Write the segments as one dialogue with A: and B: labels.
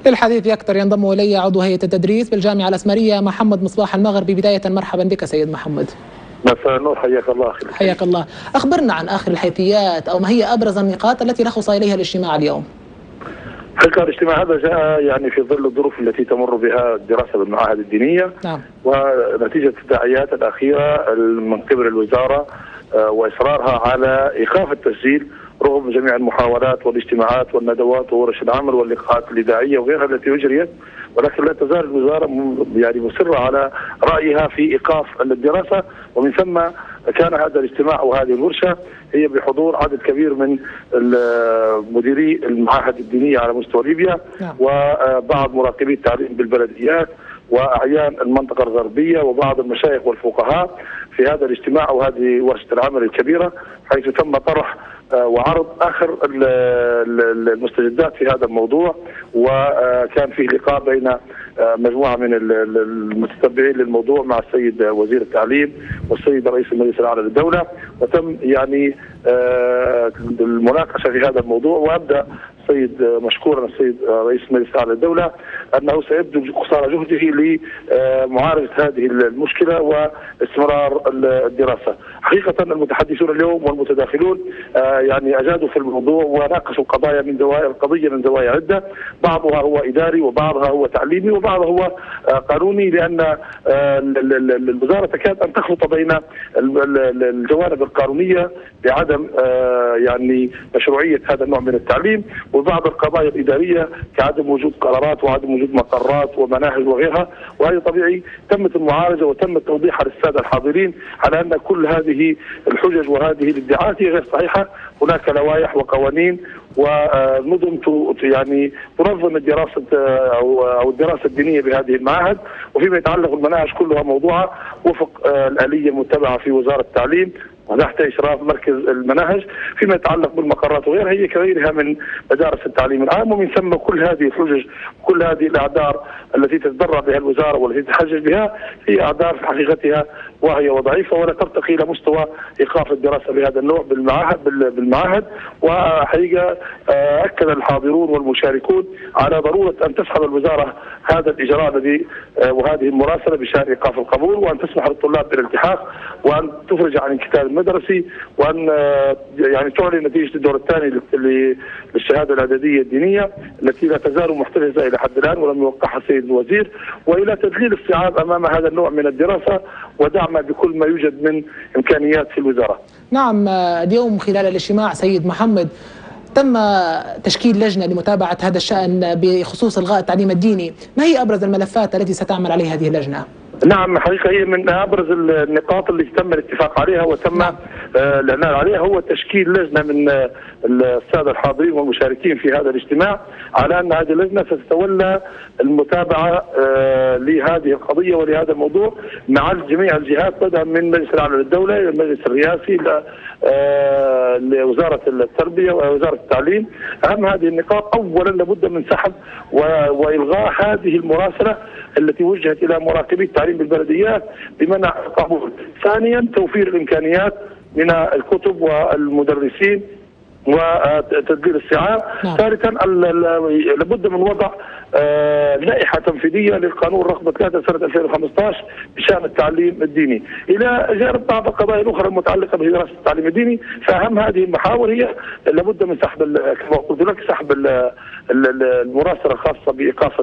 A: للحديث أكثر ينضم إلي عضو هيئة التدريس بالجامعة الأسمرية محمد مصباح المغربي. بداية مرحبا بك سيد محمد.
B: مساء النور، حياك الله أخي.
A: حياك الله. أخبرنا عن آخر الحيثيات أو ما هي أبرز النقاط التي رخص إليها الاجتماع اليوم؟
B: حقيقة الاجتماع هذا جاء يعني في ظل الظروف التي تمر بها الدراسة بالمعاهد الدينية.
A: نعم.
B: ونتيجة التداعيات الأخيرة من قبل الوزارة وإصرارها على إيقاف التسجيل رغم جميع المحاولات والاجتماعات والندوات وورش العمل واللقاءات الإذاعية وغيرها التي أجريت، ولكن لا تزال الوزارة يعني مصرة على رأيها في إيقاف الدراسة. ومن ثم كان هذا الاجتماع وهذه الورشة هي بحضور عدد كبير من مديري المعاهد الدينية على مستوى ليبيا.
A: نعم.
B: وبعض مراقبي التعليم بالبلديات وأعيان المنطقة الغربية وبعض المشايخ والفقهاء في هذا الاجتماع وهذه ورشة العمل الكبيرة، حيث تم طرح وعرض آخر المستجدات في هذا الموضوع. وكان فيه لقاء بين مجموعة من المتتبعين للموضوع مع السيد وزير التعليم والسيد رئيس المجلس الأعلى للدولة، وتم يعني المناقشة في هذا الموضوع. وأبدأ مشكورا السيد رئيس المجلس الأعلى للدولة أنه سيبذل قصارى جهده لمعالجة هذه المشكلة واستمرار الدراسة. حقيقة المتحدثون اليوم والمتداخلون يعني أجادوا في الموضوع وناقشوا القضية من زوايا عدة، بعضها هو إداري وبعضها هو تعليمي وبعضها هو قانوني، لأن الوزارة تكاد أن تخلط بين الجوانب القانونية بعدم يعني مشروعية هذا النوع من التعليم، وبعض القضايا الإدارية كعدم وجود قرارات وعدم وجود مقرات ومناهج وغيرها. وهذه طبيعي تمت المعالجة وتم توضيحها للسادة الحاضرين على أن كل هذه الحجج وهذه الادعاءات هي غير صحيحة. هناك لوائح وقوانين ونظم يعني تنظم الدراسة أو الدراسة الدينية بهذه المعاهد، وفيما يتعلق بالمناهج كلها موضوعة وفق الآلية المتبعة في وزارة التعليم وتحت إشراف مركز المناهج. فيما يتعلق بالمقرات وغيرها هي كغيرها من مدارس التعليم العام. ومن ثم كل هذه الحجج وكل هذه الأعذار التي تتضرر بها الوزارة والتي تتحجج بها هي أعذار في حقيقتها واهية وضعيفة ولا ترتقي إلى مستوى إيقاف الدراسة بهذا النوع بالمعاهد. وحقيقة أكد الحاضرون والمشاركون على ضرورة أن تسحب الوزارة هذا الإجراء الذي وهذه المراسلة بشأن إيقاف القبول، وأن تسمح للطلاب بالالتحاق، وأن تفرج عن الكتاب المدرسي، وأن يعني تعلن نتيجة الدور الثاني للشهادة الإعدادية الدينية التي لا تزال محتجزة إلى حد الآن ولم يوقعها السيد الوزير، وإلى تذليل الصعاب أمام هذا النوع من الدراسة ودعمها بكل ما يوجد من إمكانيات في الوزارة.
A: نعم. اليوم خلال الاجتماع سيد محمد تم تشكيل لجنة لمتابعة هذا الشأن بخصوص إلغاء التعليم الديني. ما هي أبرز الملفات التي ستعمل عليها هذه اللجنة؟
B: نعم، حقيقة هي من أبرز النقاط اللي تم الاتفاق عليها وتم الإعلان عليها هو تشكيل لجنة من السادة الحاضرين والمشاركين في هذا الاجتماع على أن هذه اللجنة ستتولى المتابعة لهذه القضية ولهذا الموضوع مع جميع الجهات، بدءا من المجلس الأعلى للدولة إلى المجلس الرئاسي لوزارة التربية ووزارة التعليم. أهم هذه النقاط أولا لابد من سحب وإلغاء هذه المراسلة التي وجهت إلى مراقبي التعليم بالبلديات بمنع القبول. ثانيا توفير الإمكانيات من الكتب والمدرسين وتدبير الصعاب. ثالثا لابد من وضع لائحة تنفيذية للقانون رقم 3 سنة 2015 بشأن التعليم الديني، إلى جانب بعض القضايا الأخرى المتعلقة بدراسة التعليم الديني. فأهم هذه المحاور هي لابد من سحب كما قلت لك سحب المراسلة الخاصة بإيقاف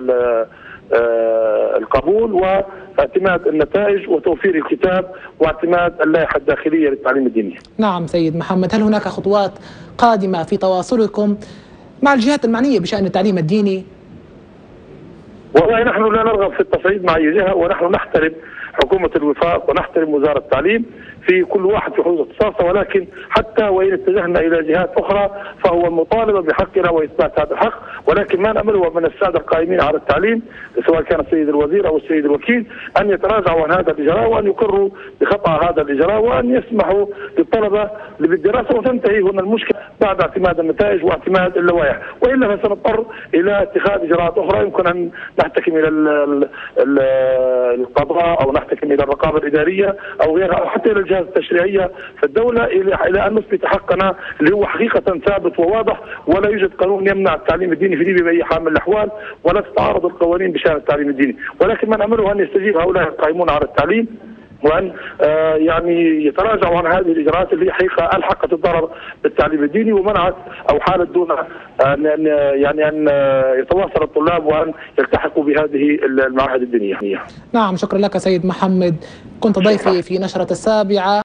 B: القبول واعتماد النتائج وتوفير الكتاب واعتماد اللائحة الداخلية للتعليم الديني.
A: نعم سيد محمد، هل هناك خطوات قادمة في تواصلكم مع الجهات المعنية بشأن التعليم الديني؟
B: والله نحن لا نرغب في التصعيد مع أي جهة، ونحن نحترم حكومة الوفاق ونحترم وزارة التعليم في كل واحد في حدود اختصاصه، ولكن حتى وإن اتجهنا إلى جهات أخرى فهو المطالبة بحقنا وإثبات هذا الحق. ولكن ما نأمله من السادة القائمين على التعليم سواء كان السيد الوزير أو السيد الوكيل أن يتراجعوا عن هذا الإجراء وأن يقروا بخطأ هذا الإجراء وأن يسمحوا للطلبة بالدراسة، وتنتهي هنا المشكلة بعد اعتماد النتائج واعتماد اللوائح، وإلا فسنضطر إلى اتخاذ إجراءات أخرى. يمكن أن نحتكم إلى القضاء أو نحتكم إلى الرقابة الإدارية أو غيرها أو حتى إلى الجهات التشريعيه في الدوله الى ان نثبت حقنا اللي هو حقيقه ثابت وواضح، ولا يوجد قانون يمنع التعليم الديني في ليبيا باي حال من الاحوال، ولا تتعارض القوانين بشان التعليم الديني، ولكن ما نعمله ان يستجيب هؤلاء القائمون على التعليم وان يعني يتراجعوا عن هذه الاجراءات اللي حقيقه الحقت الضرر بالتعليم الديني ومنعت او حالت دون ان يتواصل الطلاب وان يلتحقوا بهذه المعاهد الدينيه.
A: نعم، شكرا لك سيد محمد، كنت ضيفي في نشرة السابعة.